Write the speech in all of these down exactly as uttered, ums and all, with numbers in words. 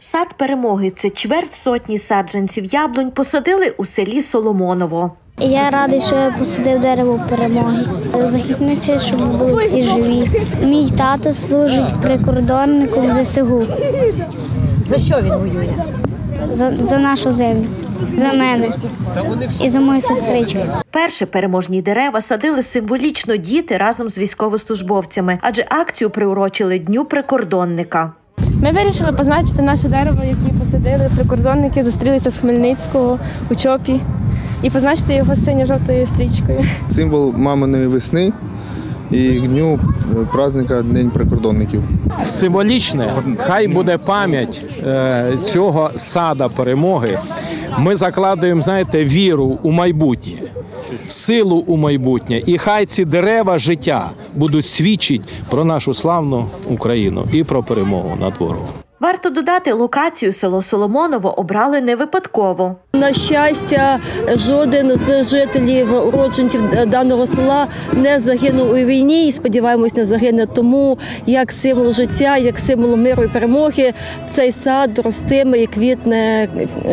Сад перемоги – це чверть сотні саджанців яблунь посадили у селі Соломоново. Я радий, що я посадив дерево перемоги. Захисники, щоб були всі живі. Мій тато служить прикордонником зе ес ге у. За що він воює? За, за нашу землю, за мене і за мою сестричку. Перші переможні дерева садили символічно діти разом з військовослужбовцями, адже акцію приурочили Дню прикордонника. Ми вирішили позначити наше дерево, яке посадили прикордонники, зустрілися з Хмельницького у Чопі, і позначити його синьо-жовтою стрічкою. Символ маминої весни і дню праздника День прикордонників. Символічне, хай буде пам'ять цього сада перемоги. Ми закладуємо, знаєте, віру у майбутнє, силу у майбутнє. І хай ці дерева життя будуть свідчити про нашу славну Україну і про перемогу над ворогом. Варто додати, локацію село Соломоново обрали не випадково. На щастя, жоден з жителів, уродженців даного села не загинув у війні і, сподіваємось, не загине. Тому, як символ життя, як символ миру і перемоги, цей сад ростиме і квітне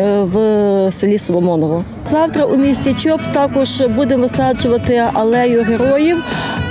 в селі Соломоново. Завтра у місті Чоп також будемо висаджувати алею героїв.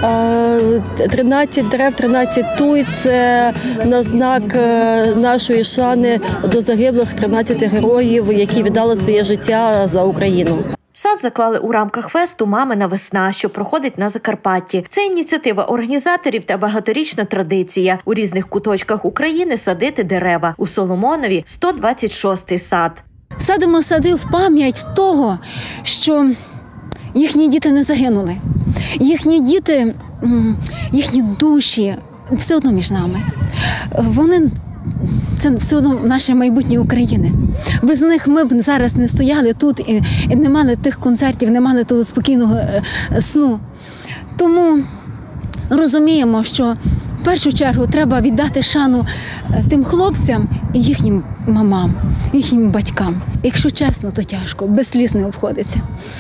тринадцять дерев, тринадцять туй – це на знак нашої шани до загиблих тринадцяти героїв, які віддали своє життя за Україну. Сад заклали у рамках фесту «Мамина весна», що проходить на Закарпатті. Це ініціатива організаторів та багаторічна традиція. У різних куточках України садити дерева. У Соломонові – сто двадцять шостий сад. Садимо сади в пам'ять того, що їхні діти не загинули. Їхні діти, їхні душі все одно між нами. Вони це все одно наше майбутнє України. Без них ми б зараз не стояли тут і, і не мали тих концертів, не мали того спокійного е, сну. Тому розуміємо, що в першу чергу треба віддати шану тим хлопцям і їхнім мамам, їхнім батькам. Якщо чесно, то тяжко, без сліз не обходиться.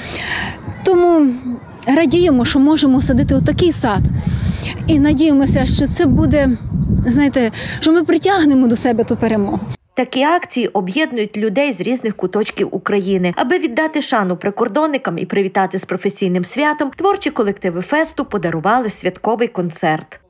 Тому радіємо, що можемо садити отакий сад. І надіємося, що це буде, знаєте, що ми притягнемо до себе ту перемогу. Такі акції об'єднують людей з різних куточків України. Аби віддати шану прикордонникам і привітати з професійним святом, творчі колективи фесту подарували святковий концерт.